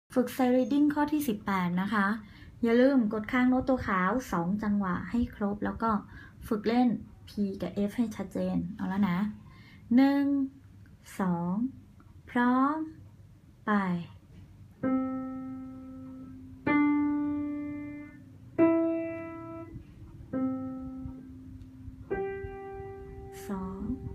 ฝึก Sight Reading ข้อที่18นะคะอย่าลืมกดค้างโน้ตตัวขาว2จังหวะให้ครบแล้วก็ฝึกเล่น P กับ F ให้ชัดเจนเอาแล้วนะ1 2พร้อมไป2